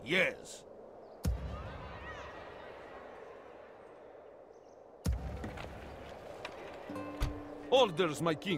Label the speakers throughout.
Speaker 1: Yes.
Speaker 2: Orders, my king.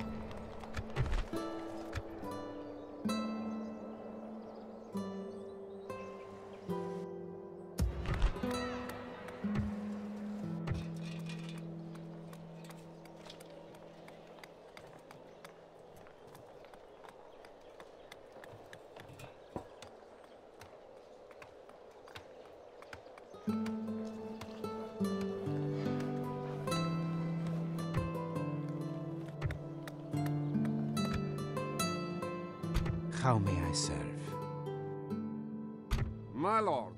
Speaker 3: How may I serve?
Speaker 2: My lord.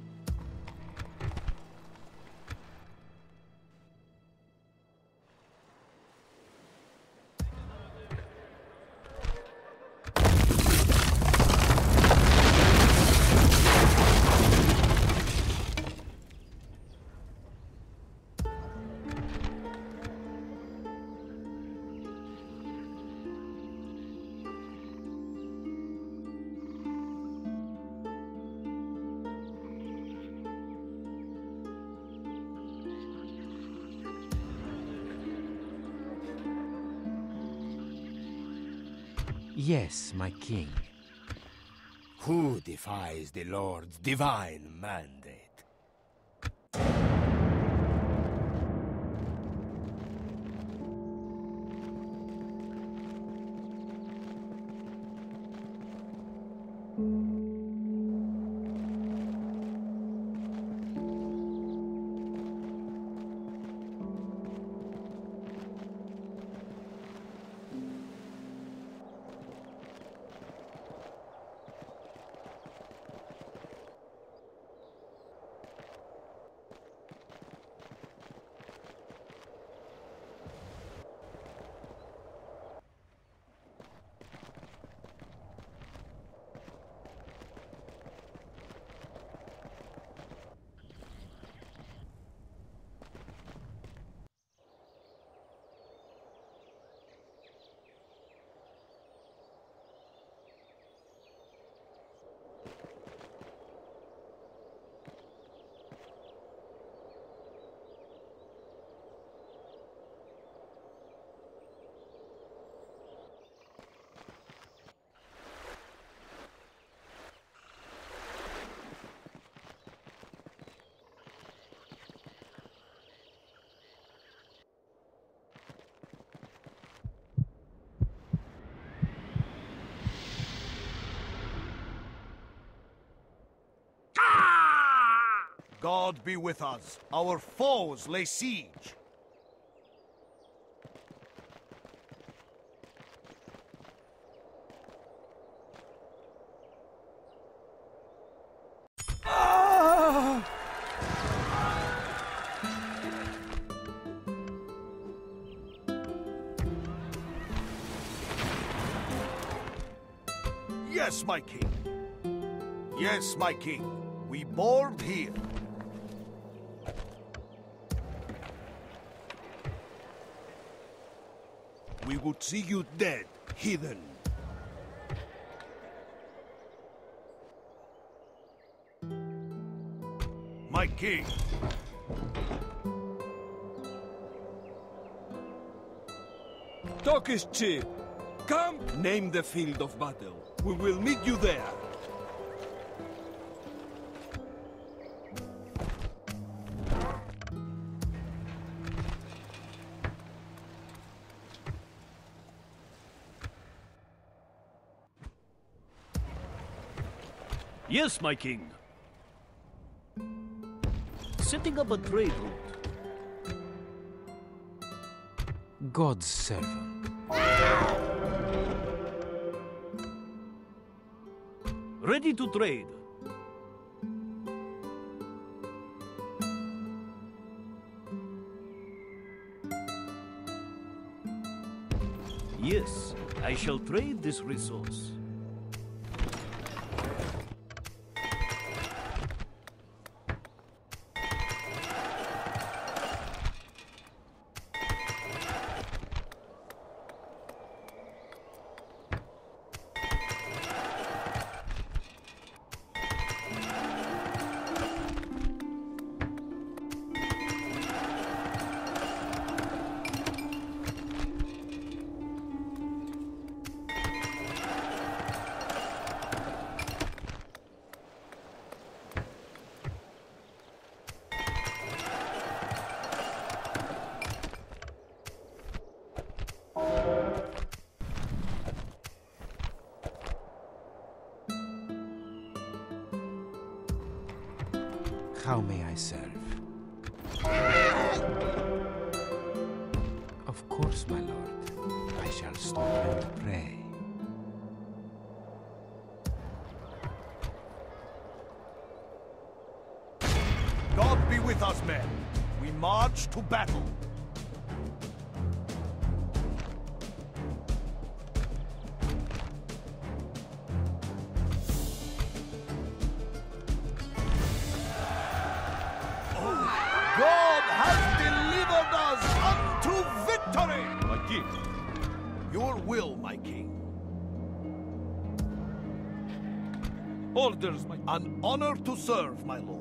Speaker 3: Yes, my king.
Speaker 1: Who defies the Lord's divine mandate? God be with us. Our foes lay siege. Yes, my king. Yes, my king. We board here. We would see you dead, heathen. My king.
Speaker 2: Talk is cheap. Come, name the field of battle. We will meet you there.
Speaker 4: Yes, my king. Setting up a trade route.
Speaker 3: God's servant.
Speaker 4: Ready to trade. Yes, I shall trade this resource.
Speaker 3: How may I serve? Of course, my lord. I shall stop and pray.
Speaker 1: God be with us, men. We march to battle. God has delivered us unto victory!
Speaker 2: My king.
Speaker 1: Your will, my king.
Speaker 2: Orders, my...
Speaker 1: An honor to serve, my lord.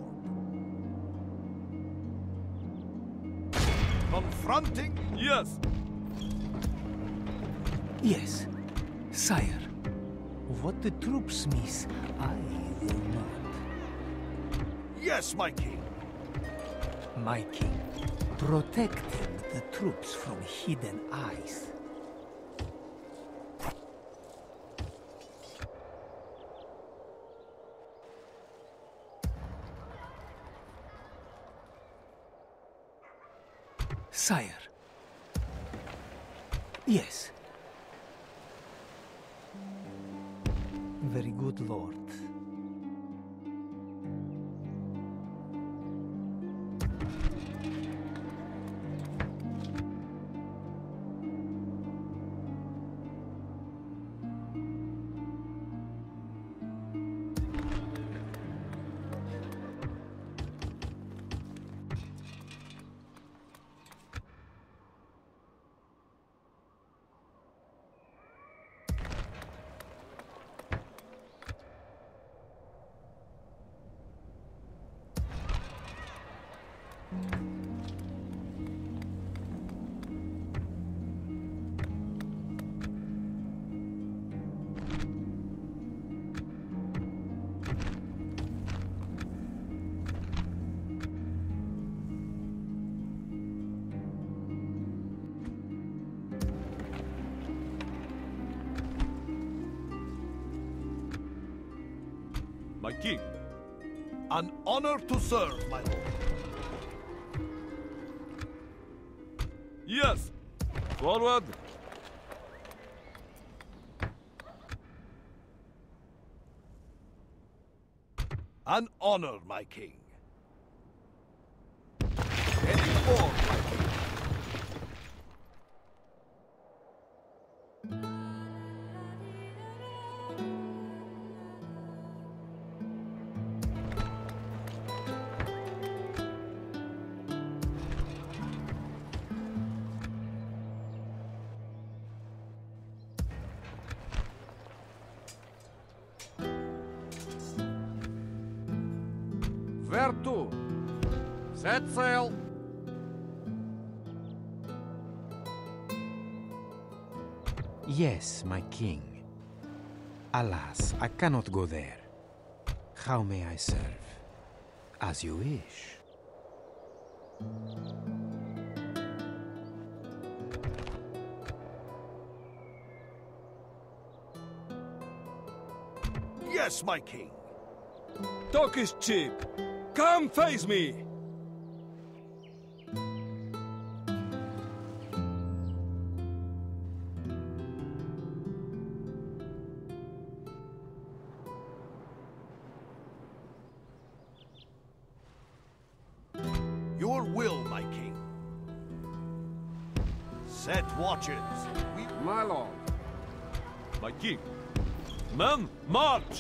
Speaker 1: Confronting?
Speaker 2: Yes.
Speaker 5: Yes, sire. What the troops miss, I will not.
Speaker 1: Yes, my king.
Speaker 5: My king, protecting the troops from hidden eyes. Sire. Yes. Very good, lord.
Speaker 2: My king.
Speaker 1: An honor to serve, my lord.
Speaker 2: Yes. Forward.
Speaker 1: An honor, my king. Heading forward, my king.
Speaker 2: Where to? Set sail.
Speaker 3: Yes, my king. Alas, I cannot go there. How may I serve? As you wish.
Speaker 1: Yes, my king.
Speaker 2: Talk is cheap. Come face me.
Speaker 1: Your will, my king. Set watches.
Speaker 2: My lord. My king. Men, march!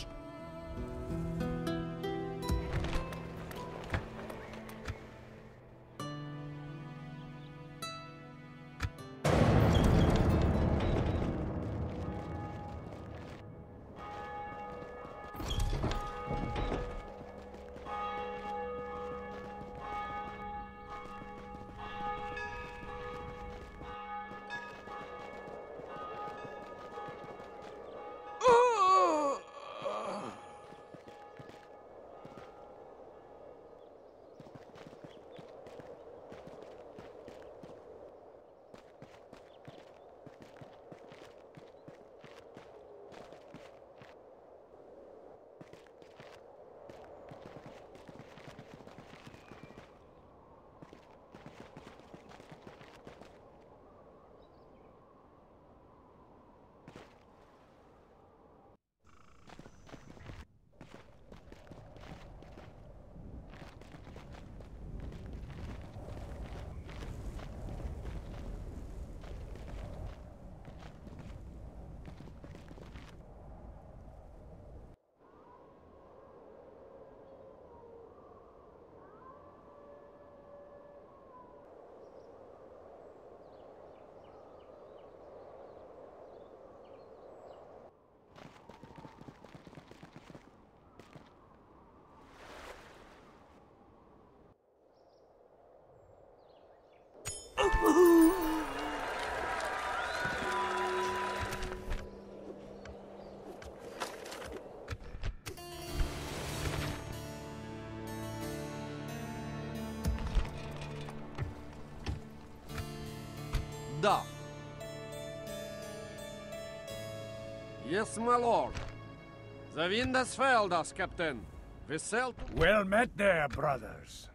Speaker 6: Yes, my lord. The wind has failed us, Captain. We sailed to...
Speaker 1: Well met there, brothers.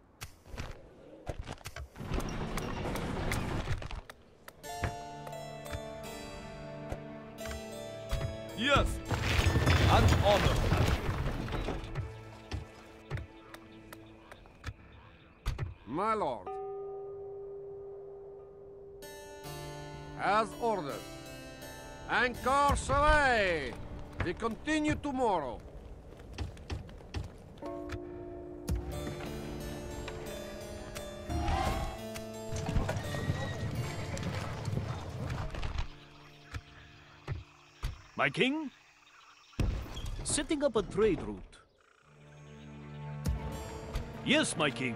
Speaker 2: Yes, an honor.
Speaker 6: My lord. As ordered. Anchor away! We continue tomorrow.
Speaker 4: My king? Setting up a trade route. Yes, my king.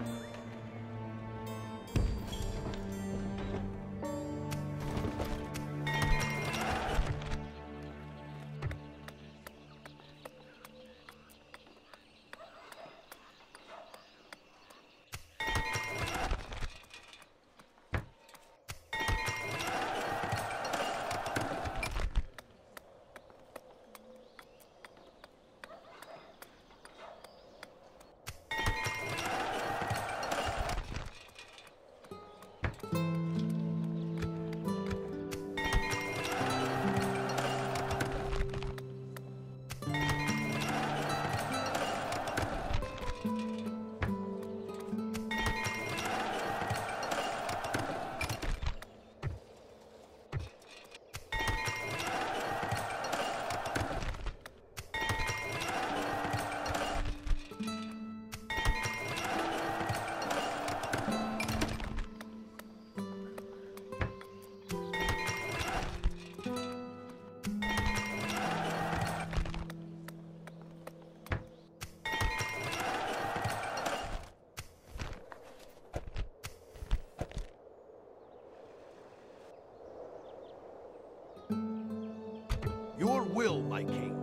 Speaker 1: Your will, my king.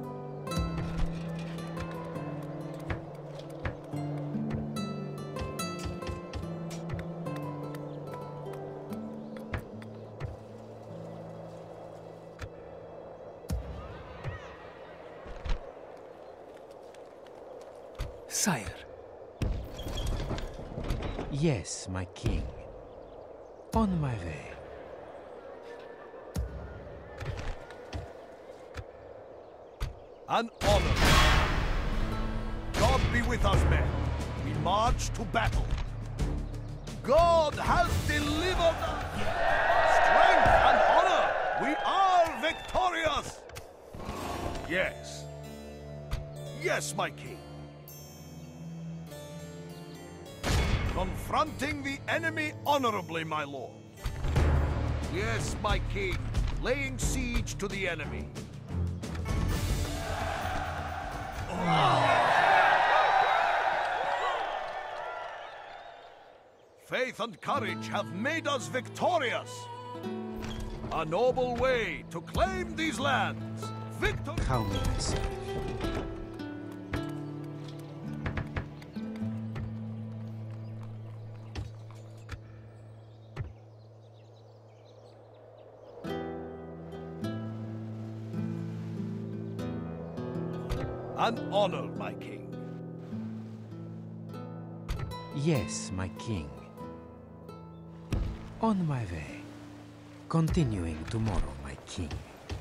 Speaker 5: Sire.
Speaker 3: Yes, my king. On my way.
Speaker 1: An honor. God be with us, men. We march to battle. God has delivered us. Strength and honor. We are victorious. Yes. Yes, my king. Confronting the enemy honorably, my lord. Yes, my king. Laying siege to the enemy. Faith and courage have made us victorious. A noble way to claim these lands. Victor.
Speaker 3: How may I serve?
Speaker 1: An honor, my king.
Speaker 3: Yes, my king. On my way. Continuing tomorrow, my king.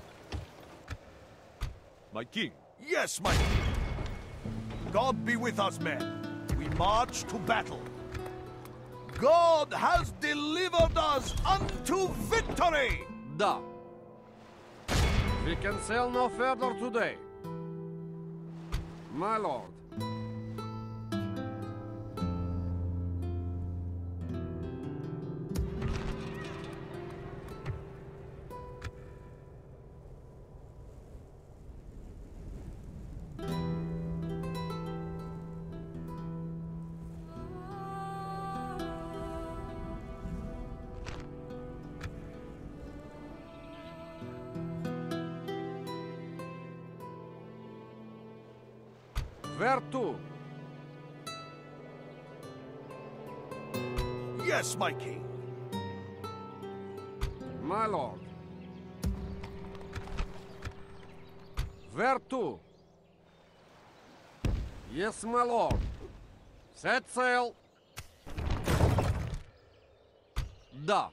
Speaker 2: My king.
Speaker 1: Yes, my king. God be with us, men. We march to battle. God has delivered us unto victory!
Speaker 6: Da. We can sail no further today. My lord. Where to?
Speaker 1: Yes, my king.
Speaker 6: My lord. Where to? Yes, my lord. Set sail. Да.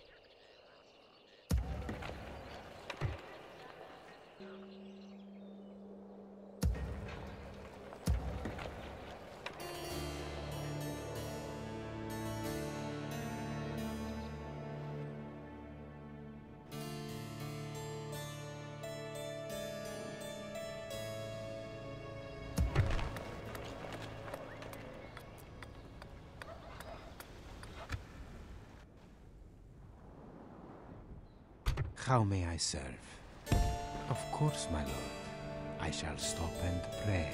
Speaker 3: How may I serve? Of course, my lord. I shall stop and pray.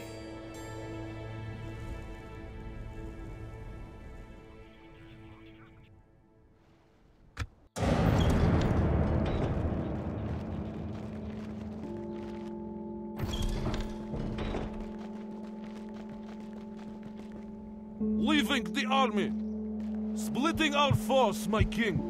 Speaker 2: Leaving the army! Splitting our force, my king!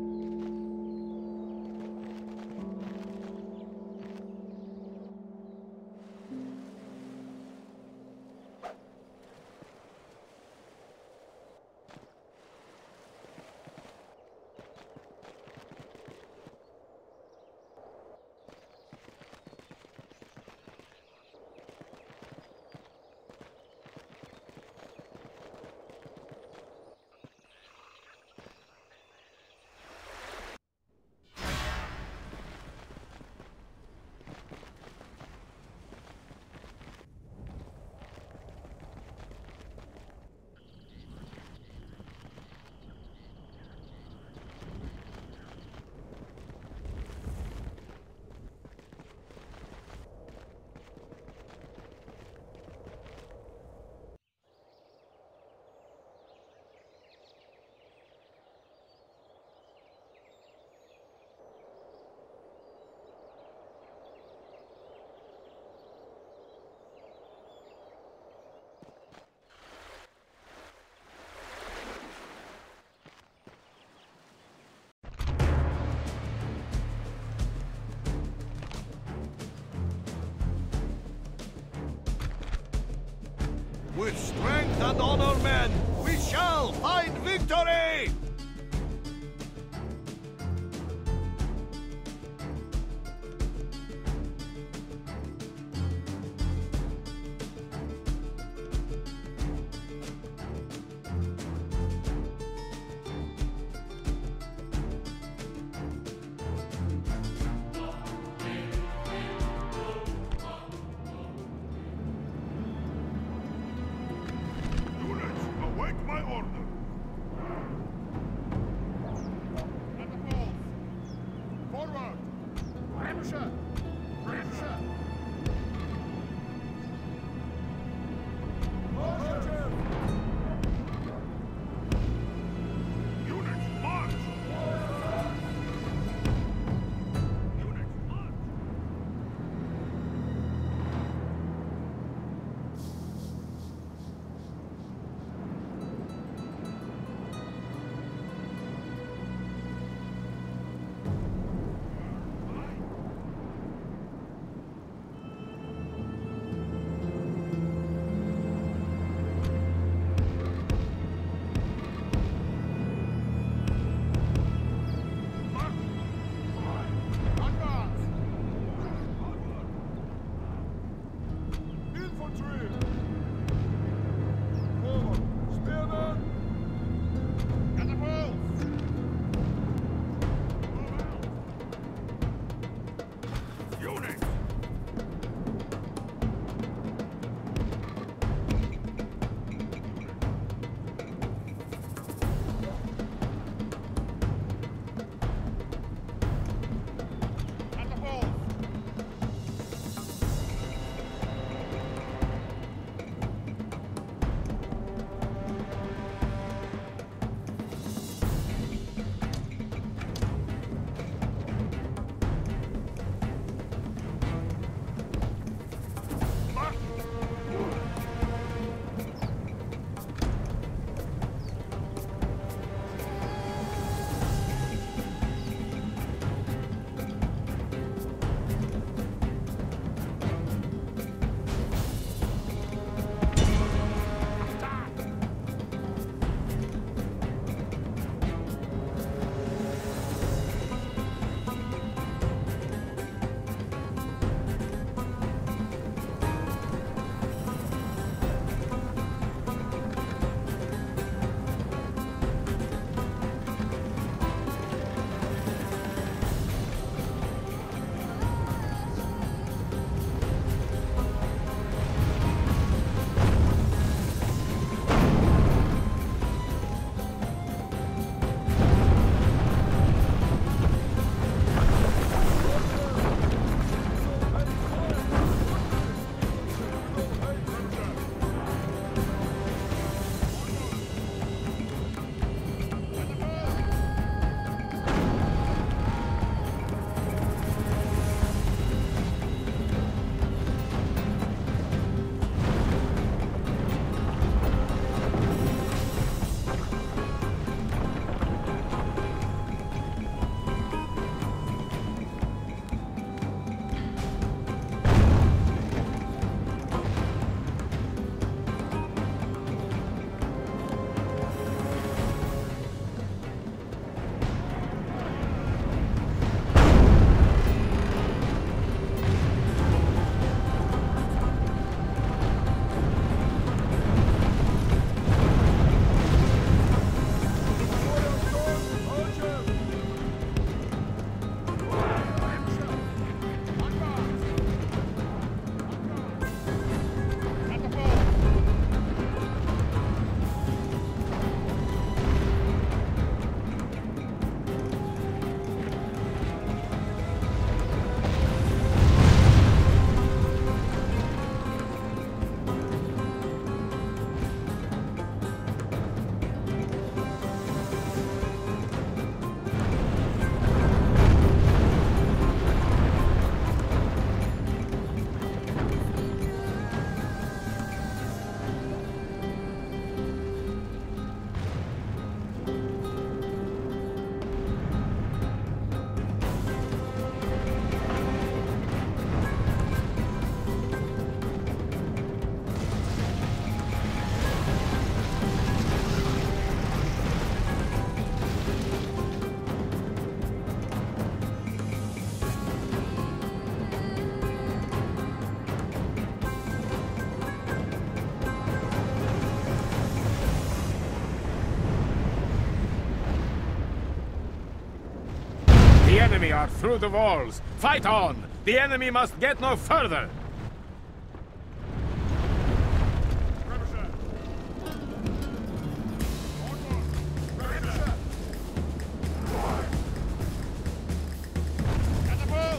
Speaker 1: With strength and honor, men, we shall find victory!
Speaker 7: Await my order! Catapults! Forward! Pressure! Pressure! Units march! Units march!
Speaker 8: are through the walls. Fight on! The enemy must get no further!
Speaker 7: Trebuchet! Onward! Trebuchet! Catapult!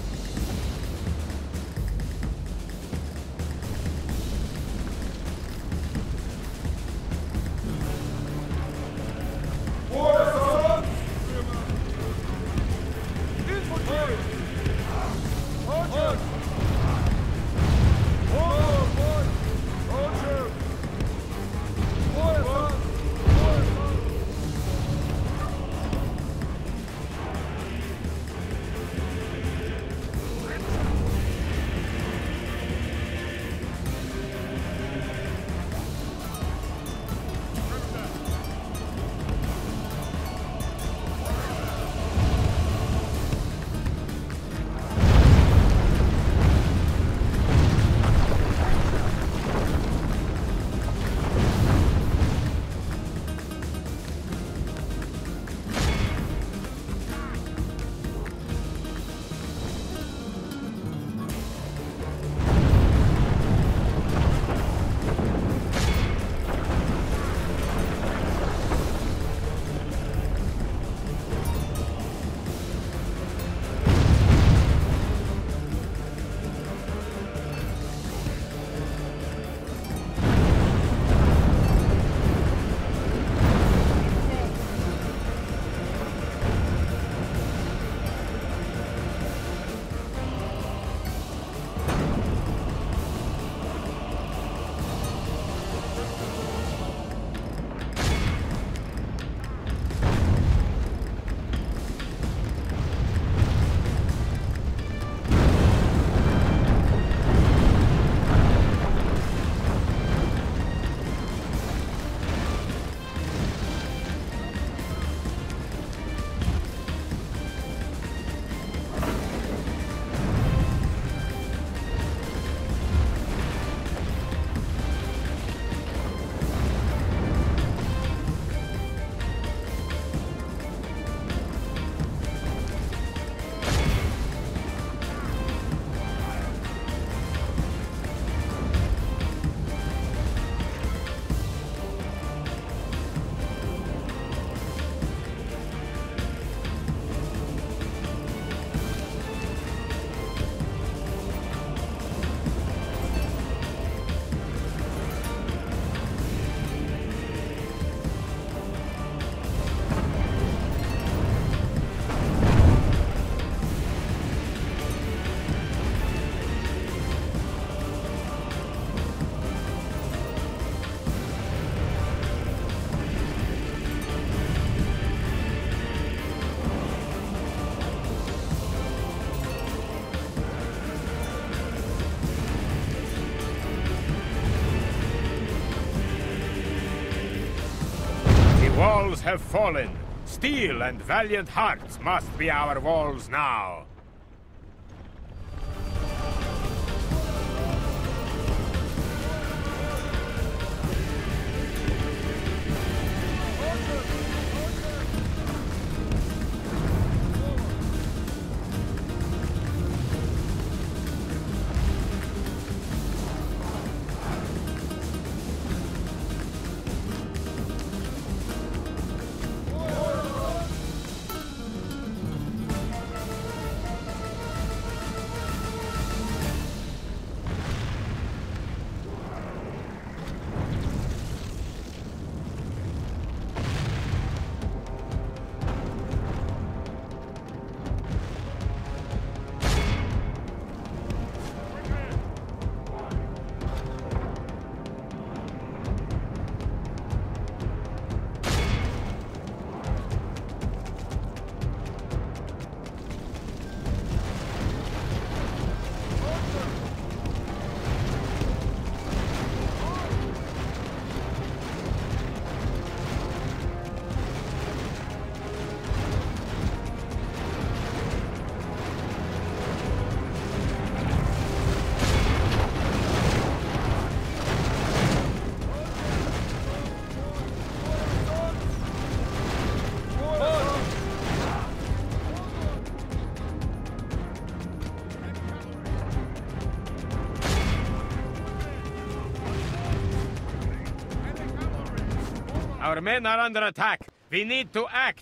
Speaker 8: Walls have fallen. Steel and valiant hearts must be our walls now. Our men are under attack. We need to act.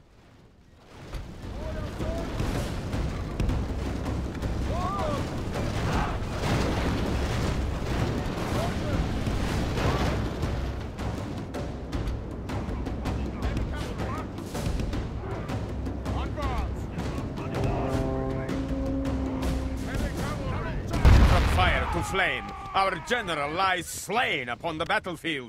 Speaker 8: From fire to flame, our general lies slain upon the battlefield.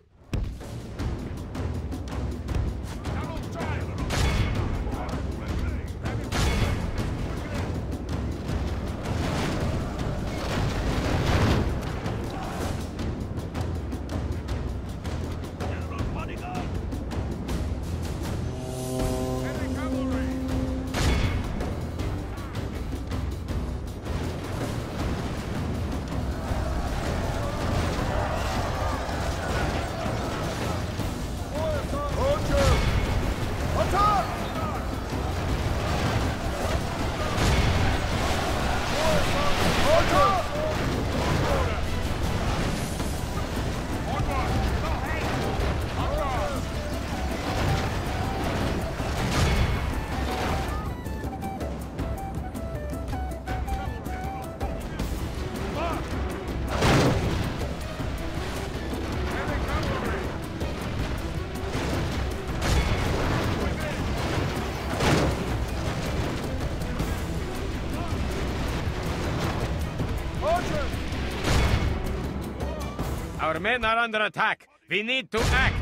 Speaker 8: Our men are under attack. We need to act.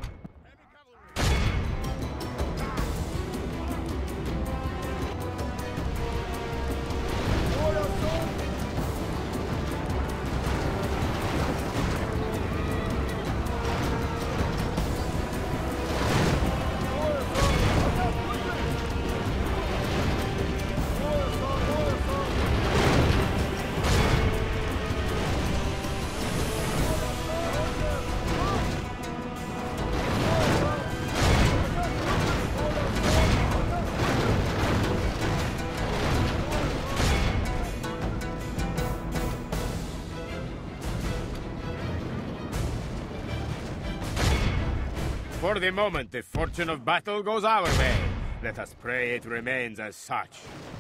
Speaker 8: For the moment, the fortune of battle goes our way. Let us pray it remains as such.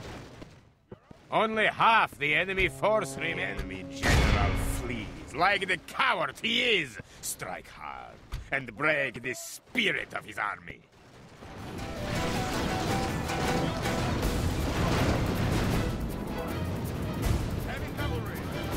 Speaker 8: Only half the enemy force remains. The enemy general flees. Like the coward he is, strike hard and break the spirit of his army.
Speaker 7: Heavy cavalry!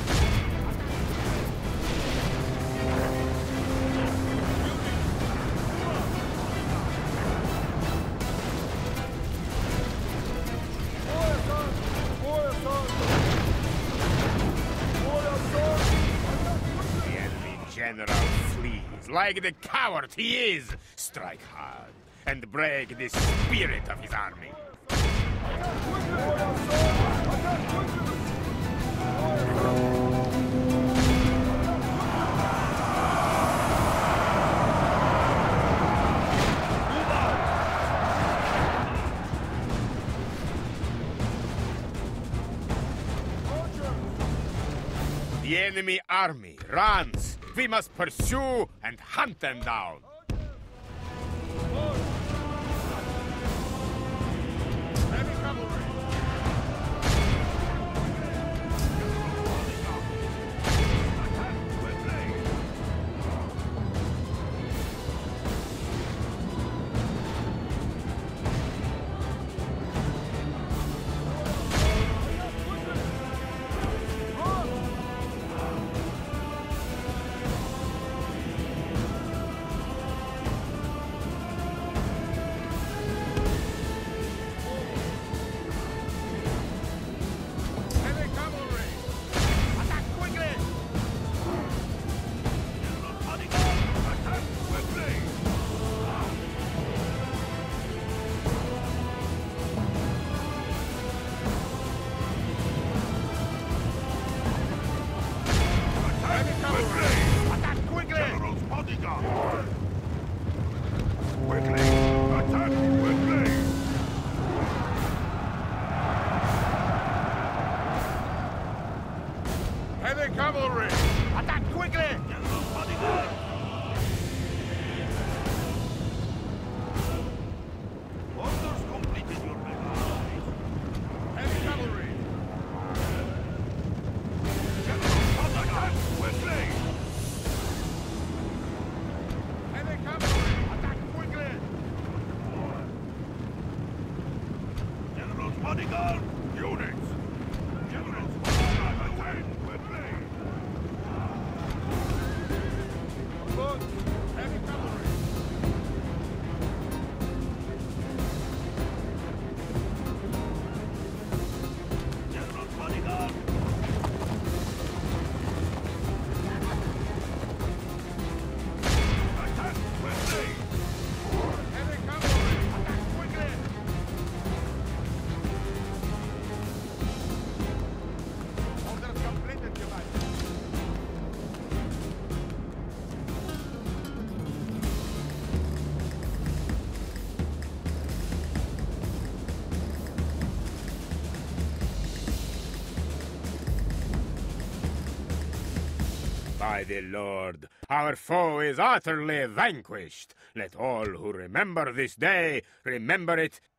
Speaker 8: The enemy general flees. Like the coward he is, strike hard and break the spirit of his army. The enemy army runs. We must pursue and hunt them down.
Speaker 7: Heavy cavalry! Heavy cavalry! Attack quickly!
Speaker 8: By the Lord, our foe is utterly vanquished. Let all who remember this day remember it